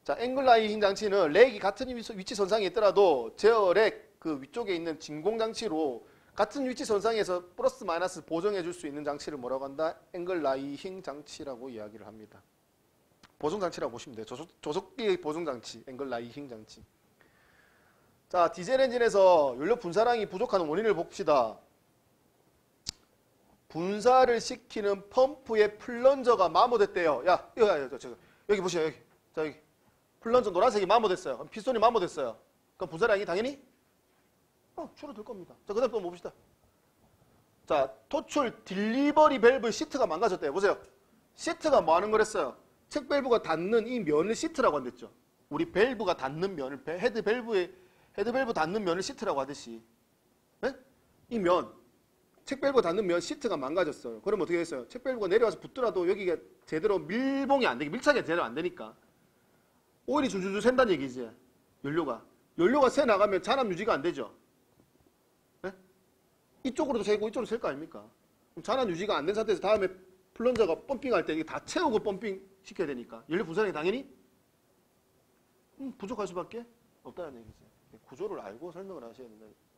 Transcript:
자, 앵글 라이팅 장치는 렉이 같은 위치 선상에 있더라도 제어렉 그 위쪽에 있는 진공 장치로 같은 위치 선상에서 플러스 마이너스 보정해 줄 수 있는 장치를 뭐라고 한다? 앵글 라이팅 장치라고 이야기를 합니다. 보정 장치라고 보시면 돼요. 조속기 보정 장치, 앵글 라이팅 장치. 자, 디젤 엔진에서 연료 분사량이 부족한 원인을 봅시다. 분사를 시키는 펌프의 플런저가 마모됐대요. 야, 여기 보세요. 여기. 자, 여기. 플런저 노란색이 마모됐어요. 그럼 피스톤이 마모됐어요. 그럼 분사량이 당연히 줄어들 겁니다. 자, 그 다음 또 봅시다. 자, 토출 딜리버리 밸브 시트가 망가졌대요. 보세요. 시트가 뭐 하는 거랬어요? 책 밸브가 닿는 이 면을 시트라고 한댔죠. 우리 밸브가 닿는 면을 헤드 밸브 닿는 면을 시트라고 하듯이. 네? 이 면, 책 밸브가 닿는 면 시트가 망가졌어요. 그럼 어떻게 됐어요? 책 밸브가 내려와서 붙더라도 여기가 제대로 밀봉이 안 되게 밀착이 제대로 안 되니까 오일이 줄줄줄 샌다는 얘기지. 연료가 새 나가면 잔압 유지가 안 되죠. 네? 이쪽으로도 새고 이쪽으로 셀 거 아닙니까? 그럼 잔압 유지가 안 된 상태에서 다음에 플런저가 펌핑할 때 이게 다 채우고 펌핑 시켜야 되니까 연료 분사량이 당연히 부족할 수밖에 없다는 얘기죠. 구조를 알고 설명을 하셔야 된다.